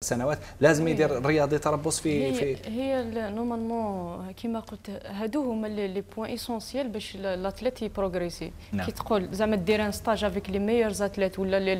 سنوات لازم يدير الرياضي تربص في هي نورمالمون كيما قلت هادو هما لي بوين ايسونسيال باش لاتليت يبروغريسي. كي تقول زعما دير ان ستاج افيك لي ميور اتليت ولا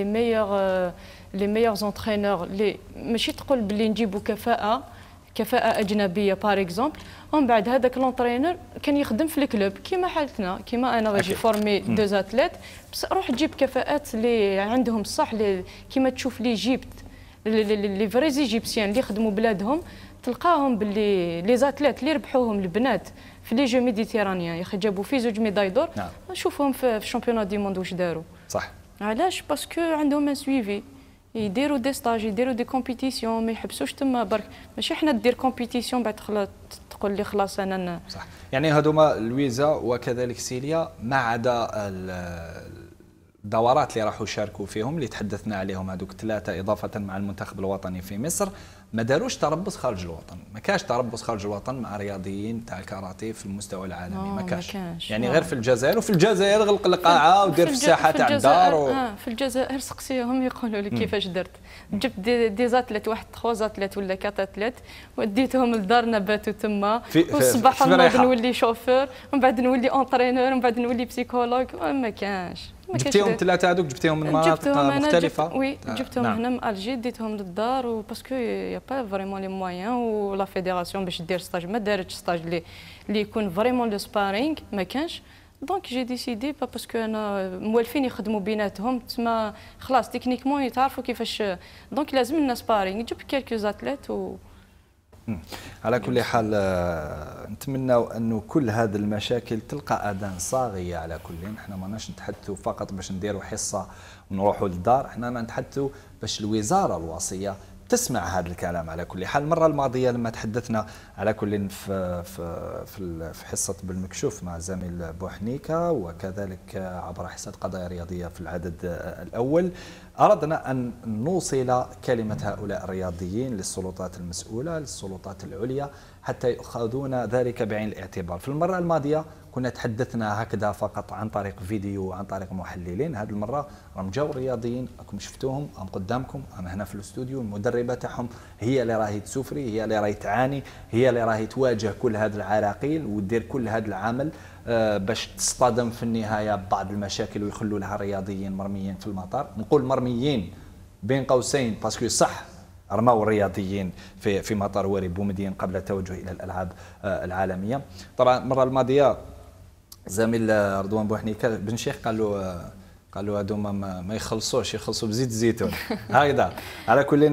لي ميور انترينور ماشي تقول بلي نجيبوا كفاءة أجنبية باغ اكزومبل ومن بعد هذاك لونترينور كان يخدم في الكلوب كيما حالتنا كيما أنا باجي فورمي دو اتليت بس روح تجيب كفاءات اللي عندهم الصح كيما تشوف لي جيبت لي فريز ايجيبسيان اللي خدموا بلادهم تلقاهم باللي لي زاتليت اللي ربحوهم البنات في لي جو ميديتيرانيان يا اخي جابوا في 2 ميداي دور نشوفهم في الشامبيونات دي موند واش داروا صح علاش باسكو عندهم ان سويفي يديروا دي ستاج يديروا دي كومبيتيسيون ما يحبسوش تما برك ماشي حنا دير كومبيتيسيون بعد تقول لي خلاص انا صح يعني هذوما لويزا وكذلك سيليا ما عدا الدورات اللي راحوا يشاركوا فيهم اللي تحدثنا عليهم هذوك 3 اضافه مع المنتخب الوطني في مصر ما داروش تربص خارج الوطن ما كاش تربص خارج الوطن مع رياضيين تاع الكاراتيه في المستوى العالمي ما كاش يعني غير في الجزائر وفي الجزائر غلق القاعه ودير في الساحه تاع الدار في الجزائر سقسيهم يقولوا لي كيفاش درت جبت دي زاتليت واحد 3 زاتليت ولا 4 اتليت وديتهم لدارنا باتوا تما والصباح نولي شوفور ومن بعد نولي اونترينور ومن بعد نولي بسيكولوج ما كانش جبتيهم 3 هذوك جبتيهم من مناطق مختلفه وي جبتهم هنا من الجي ديتهم للدار وباسكو يا با فريمون لي مويان ولا فيديراسيون باش دير ستاج ما دارتش ستاج اللي يكون فريمون لو سبارينغ ما كانش دونك جي ديسيدي باسكو انا موالفين يخدموا بيناتهم تما خلاص تكنيكمون يتعرفوا كيفاش دونك لازم لنا سبارينغ جبت كيلكو زاتليت على كل حال نتمنوا انه كل هذه المشاكل تلقى اذان صاغيه على كل احنا ماناش نتحدثوا فقط باش نديروا حصه ونروحوا للدار احنا نتحدثوا باش الوزاره الوصيه تسمع هذا الكلام على كل حال. المره الماضيه لما تحدثنا على كل في حصه بالمكشوف مع زميل بوحنيكه وكذلك عبر حصه قضايا رياضيه في العدد الاول اردنا ان نوصل كلمه هؤلاء الرياضيين للسلطات المسؤوله للسلطات العليا حتى ياخذون ذلك بعين الاعتبار. في المره الماضيه كنا تحدثنا هكذا فقط عن طريق فيديو وعن طريق محللين، هذه المره راهم جاوا الرياضيين راكم شفتوهم راهم قدامكم راهم هنا في الاستوديو، المدربه تاعهم هي اللي راهي تسوفري هي اللي راهي تعاني هي اللي راهي تواجه كل هذه العراقيل ودير كل هذا العمل باش تصطدم في النهايه ببعض المشاكل ويخلوا لها الرياضيين مرميين في المطار. نقول مرميين بين قوسين باسكو صح رموا الرياضيين في مطار واري بومدين قبل التوجه الى الالعاب العالميه. طبعا المره الماضيه زميل رضوان بوحنيكه بن شيخ قالوا هذوما ما يخلصوش يخلصوا بزيت الزيتون هكذا. على كل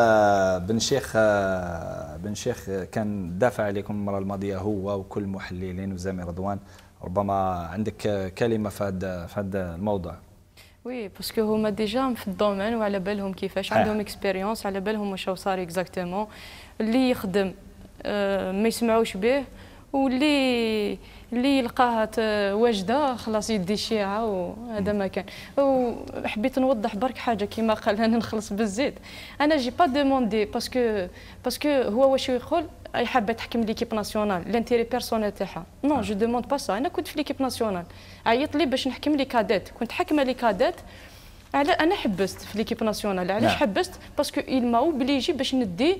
بن شيخ كان دافع عليكم المره الماضيه هو وكل المحللين وزميل رضوان، ربما عندك كلمه في هذا الموضوع. وي باسكو هما ديجا في الدومين وعلى بالهم كيفاش عندهم اكسبيريونس على بالهم واش صار اكزاكتومون اللي يخدم ما يسمعوش به واللي يلقاها واجده خلاص يدي الشيعه وهذا ما كان. وحبيت نوضح برك حاجه كيما قال انا نخلص بالزيت انا جي با دوموندي باسكو هو واش يقول اي حابه تحكم ليكيب ناسيونال لانتيري بيرسونيل تاعها نو جو دوموند با سا. انا كنت في ليكيب ناسيونال عيط لي باش نحكم لي كادات كنت حاكمه لي كادات على انا حبست في ليكيب ناسيونال علاش حبست باسكو il m'a obligé باش ندي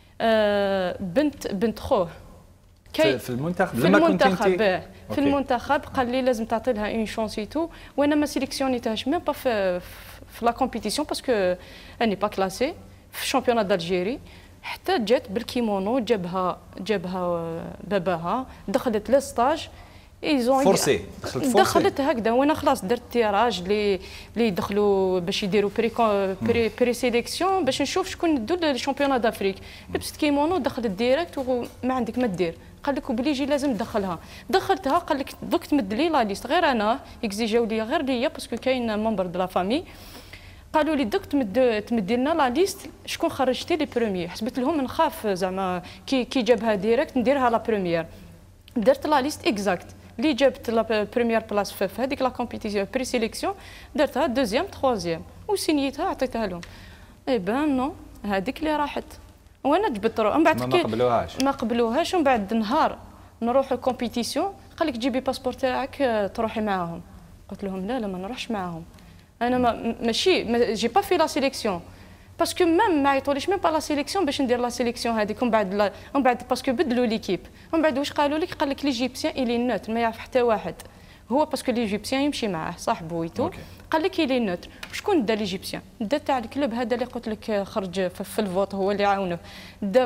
بنت خوه في المنتخب في المنتخب قال لي لازم تعطي لها اون شونسيتو وانا ما سيليكسيونيتهاش ميم با في لا كومبيتيسيون باسكو اني با كلاسي في الشامبيونات دالجيري حتى جات بالكيمونو جابها باباها دخلت للستاج فورسي دخلت هكذا وانا خلاص درت تيراج اللي يدخلوا باش يديروا بري سيليكسيون باش نشوف شكون ندو للشامبيونات دافريك. لبست كيمونو دخلت ديريكت وما عندك ما دير قال لك وبليجي لازم تدخلها دخلتها قال لك دوك تمد لي لا ليست غير انا اكزيجاو لي غير ليا باسكو كاين ممبر دو لا فامي قالوا لي دوك تمدي لنا لا ليست شكون خرجتي لي بروميير حسبت لهم نخاف زعما كي جابها ديريكت نديرها لا بروميير درت لا ليست اكزاكت اللي جابت لا بروميير بلاص في هذيك لا كومبيتيسيون بري سيليكسيون درتها دوزيام تخوازيام وسينيتها عطيتها لهم. اي بان نو هذيك اللي راحت وانا جبت من بعد ما قبلوهاش ومن بعد نهار نروح الكومبيتيسيون قال لك جيبي باسبور تاعك تروحي معاهم قلت لهم لا ما نروحش معاهم انا ماشي جي با في لا سيليكسيون باسكو ميم ما عيطوليش ميم با لا سيليكسيون باش ندير لا سيليكسيون هذيك من بعد باسكو بدلوا ليكيب من بعد واش قالوا لك؟ قال لك ليجيبسيان الي نوتر ما يعرف حتى واحد هو باسكو ليجيبسيان يمشي معاه صاحبه ويتو قال لك الي نوتر. شكون دا ليجيبسيان؟ دا تاع الكلوب هذا اللي قلت لك خرج في الفوت هو اللي عاونه دا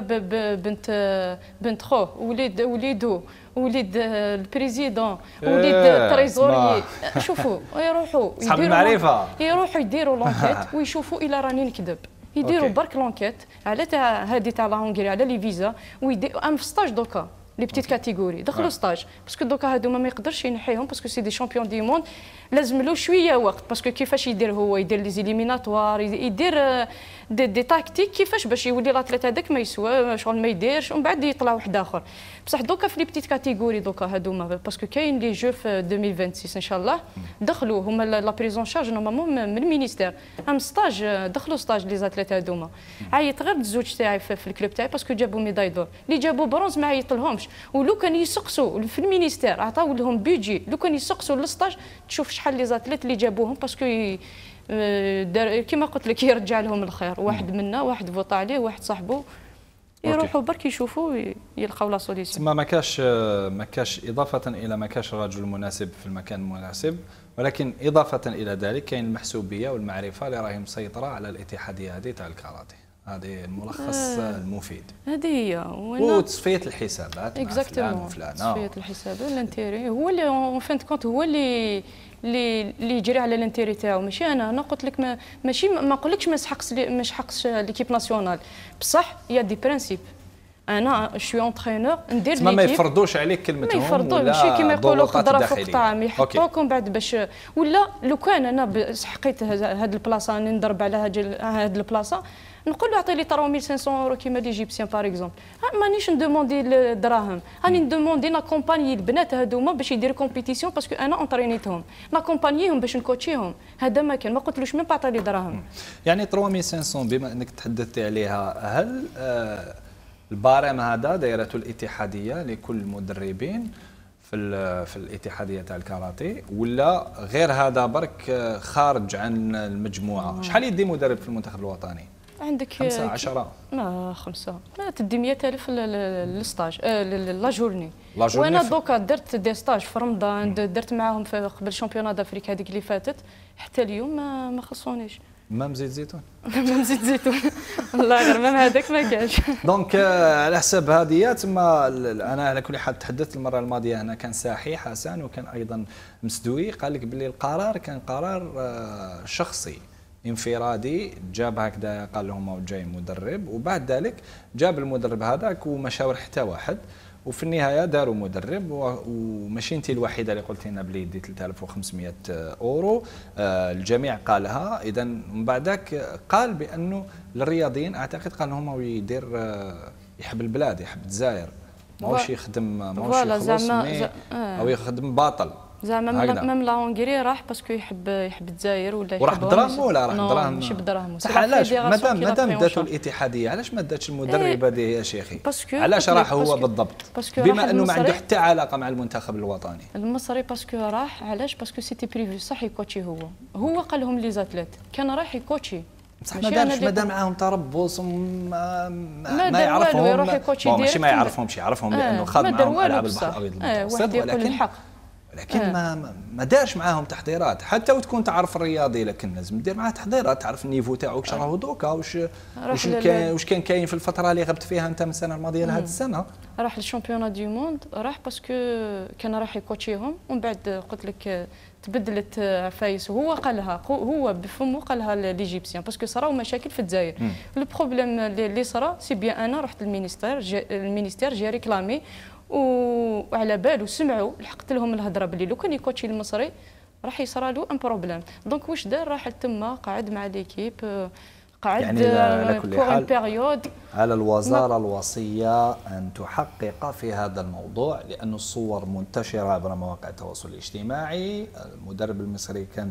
بنت خوه وليدو وليد البريزيدون وليد التريزوري. شوفوا يروحوا يروحوا يديروا لونكيت ويشوفوا الى راني نكذب يديروا برك لونكيت على تاع هذه تاع لا هونغري على لي فيزا ام في ستاج دوكا لي بتيت كاتيجوري دخلوا ستاج باسكو دوكا هادو ما يقدرش ينحيهم باسكو سي دي شامبيون دي موند لازم له شويه وقت باسكو كيفاش يدير هو يدير لي زيليميناتوار يدير دي تاكتيك كيفاش باش يولي لاتليت هذاك ما يسوى شغل ما يديرش ومن بعد يطلع واحد اخر. بصح دوكا في لي بتيت كاتيجوري دوكا هادوما باسكو كاين لي جو في 2026 ان شاء الله دخلوا هما لا بريزون شارج نورمالمون من المينيستير ام ستاج دخلوا ستاج لي زاتليت هادوما. عيط غير الزوج تاعي في الكلوب تاعي باسكو جابوا ميداي دور اللي جابوا برونز ما عيطلهمش ولو كان يسقسوا في المينيستير عطاو لهم بيجي لو كان يسقسوا للستاج تشوف شحال لي زاتليت اللي جابوهم باسكو كيما قلت لك يرجع لهم الخير واحد منا واحد فوط عليه واحد صاحبه يروحوا برك يشوفوا يلقاو لا سوليسيون. تما ما كاش اضافه الى ما كاش الرجل المناسب في المكان المناسب ولكن اضافه الى ذلك كاين المحسوبيه والمعرفه اللي راهي مسيطره على الاتحاديه هذه تاع الكاراتيه. هذه الملخص المفيد. هذه هي وتصفيه الحسابات اكزاكتومون تصفيه الحسابات الانتيري هو اللي اون فين كونت هو اللي يجري على الانتيري تاعو ماشي انا قلت لك ماشي ما نقولكش ما يسحقش ليكيب ناسيونال بصح يا دي برانسيب انا شوي اونترينور ندير ليكيب ما يفرضوش عليك كلمتهم ما يفرضوش ماشي كيما يقولوا خضره فوق طعام يحطوك ومن بعد باش ولا لو كان انا سحقيت هاد البلاصه راني نضرب على هاد البلاصه نقول له اعطي لي 3500 اورو كيما ليجيبسيان باغ اكزومبل مانيش ندوموندي الدراهم راني ندوموندي ناكومباني البنات هذوما باش يديروا كومبيتيسيون باسكو انا اونطرينيتهم ناكومبانيهم باش نكوتشيهم هذا ما كان ما قلتلوش ميم باعطي لي دراهم. يعني 3500 بما انك تحدثتي عليها هل البارام هذا دايرته الاتحاديه لكل المدربين في الاتحاديه تاع الكاراتيه ولا غير هذا برك خارج عن المجموعه؟ شحال يدي مدرب في المنتخب الوطني؟ عندك 5 10 ما 5 ما تدي 100,000 للستاج لا جورني وانا دوكا درت دي ستاج في رمضان درت معاهم قبل شامبيونات دافريك هذيك اللي فاتت حتى اليوم ما خصونيش مام زيت زيتون مام زيت زيتون والله غير مام هذاك ما كانش. دونك على حساب هذه تما انا على كل حال تحدثت المره الماضيه هنا كان ساحي حسن وكان ايضا مسدوي قال لك باللي القرار كان قرار شخصي انفرادي جاب هكذا قال لهم جاي مدرب وبعد ذلك جاب المدرب هذاك وما شاور حتى واحد وفي النهايه داروا مدرب وماشي انت الوحيده اللي قلتي لنا بلي دي 3500 اورو الجميع قالها. اذا من بعدك قال بانه للرياضيين اعتقد قال لهم يدير يحب البلاد يحب الجزائر ماهوش يخدم ماهوش يخلص او يخدم باطل زعما ميم لا هونغري راح باسكو يحب الجزائر ولا وراح بدراهم ولا راح بدراهم؟ ماشي بدراهم. علاش مادام داتوا الاتحاديه علاش ما داتش المدرب هذه يا شيخي؟ علاش راح هو بالضبط بما انه ما عنده حتى علاقه مع المنتخب الوطني المصري؟ باسكو راح علاش باسكو سيتي بريفي صح يكوتشي هو قال لهم لي زاتليت كان رايح يكوتشي بصح ما دار معاهم تربص ما يعرفهم يروح يكوتشي ماشي ما يعرفهمش يعرفهم لانه خاض معاهم العاب البحر الابيض المتوسط ولكن ما دارش معاهم تحضيرات حتى وتكون تعرف الرياضي لكن لازم دير معاه تحضيرات تعرف النيفو تاعو واش راهو دوكا واش كان كاين في الفتره اللي غبت فيها انت من السنه الماضيه لهذه السنه. راح للشامبيونات دو موند راح باسكو كان راح يكوتشيهم ومن بعد قلت لك تبدلت عفايس وهو قالها هو بفمه قالها ليجيبسيان باسكو صراو مشاكل في الجزائر. البروبليم اللي صرا سي بيان انا رحت المينيستير جي ريكلامي وعلى بالو سمعوا لحقت لهم الهضره بلي لو كان يكوتشي المصري راح يصرى له ان بروبليم. دونك واش دار؟ راح تما قعد مع ليكيب قعد يعني على كل حال بيريود على الوزاره الوصيه ان تحقق في هذا الموضوع لأن الصور منتشره عبر مواقع التواصل الاجتماعي. المدرب المصري كان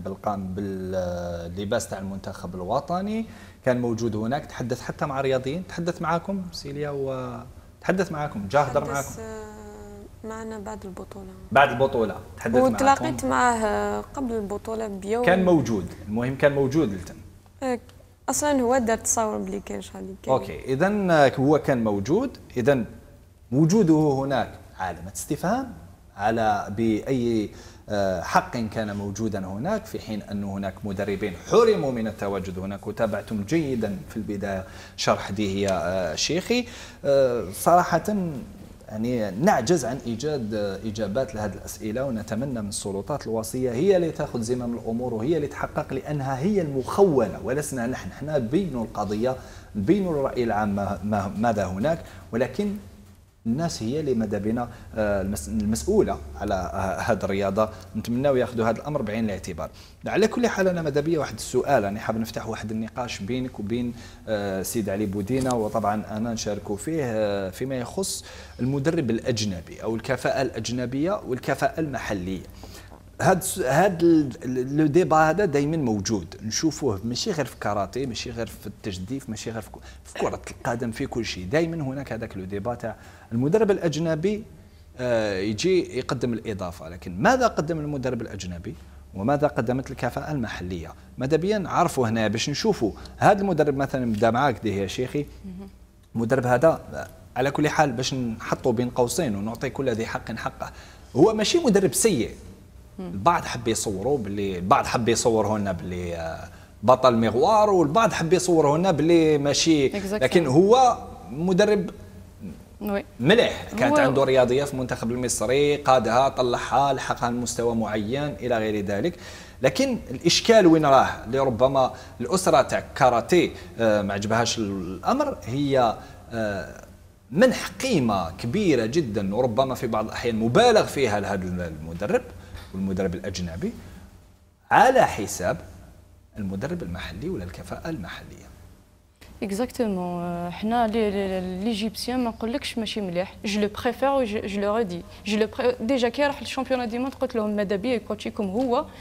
باللباس تاع المنتخب الوطني كان موجود هناك تحدث حتى مع رياضيين. تحدث معكم سيليا تحدث معكم جا هضر معكم معنا بعد البطولة تحدث معكم وتلاقيت معاه قبل البطولة بيوم كان موجود. المهم كان موجود اصلا هو دار تصور بلي كاين شحال اللي كاين. اوكي، اذا هو كان موجود، اذا وجوده هناك علامه استفهام على باي حق كان موجودا هناك، في حين أن هناك مدربين حرموا من التواجد هناك. وتابعتم جيدا في البداية شرح دي هي شيخي. صراحة يعني نعجز عن إيجاد إجابات لهذه الأسئلة، ونتمنى من السلطات الوصية هي اللي تأخذ زمام الأمور وهي اللي تحقق، لأنها هي المخولة ولسنا نحن. احنا نبينوا القضية، نبينوا الرأي العام ماذا هناك، ولكن الناس هي اللي ماذا بنا المسؤولة على هذه الرياضة. نتمناو ياخذوا هذا الأمر بعين الاعتبار. على كل حال أنا ماذا بيا واحد السؤال، أنا حاب نفتح واحد النقاش بينك وبين سيد علي بودينة، وطبعا أنا نشاركوا فيه فيما يخص المدرب الأجنبي أو الكفاءة الأجنبية والكفاءة المحلية. هاد لو ديبا هذا دائما موجود، نشوفوه ماشي غير في كاراتيه، ماشي غير في التجديف، ماشي غير في كرة القدم، في كل شيء دائما هناك هذاك لو ديبا تاع المدرب الأجنبي يجي يقدم الإضافة. لكن ماذا قدم المدرب الأجنبي وماذا قدمت الكفاءة المحلية؟ ماذا بيا نعرفوا هنا باش نشوفوا هذا المدرب. مثلا نبدا معاك دي يا شيخي، المدرب هذا على كل حال باش نحطه بين قوسين ونعطي كل ذي حق حقه، هو ماشي مدرب سيء. البعض حب يصوروا باللي، البعض حب يصوره لنا باللي بطل مغوار، والبعض حب يصوره لنا باللي ماشي، لكن هو مدرب مليح. كانت عنده رياضيه في المنتخب المصري، قادها، طلعها، لحقها لمستوى معين الى غير ذلك. لكن الاشكال وين راه؟ اللي ربما الاسره تاع كاراتيه ما عجبهاش الامر، هي منح قيمه كبيره جدا وربما في بعض الاحيان مبالغ فيها لهذا المدرب والمدرب الأجنبي على حساب المدرب المحلي ولا الكفاءة المحلية. اكزاكتومون. حنا ليجيبسيان ما نقولكش ماشي مليح، جو لو بريفير و جو لو ريدي، ديجا كي راح للشامبيون دي موند قلت لهم ماذا بيا يكوتشيكم هو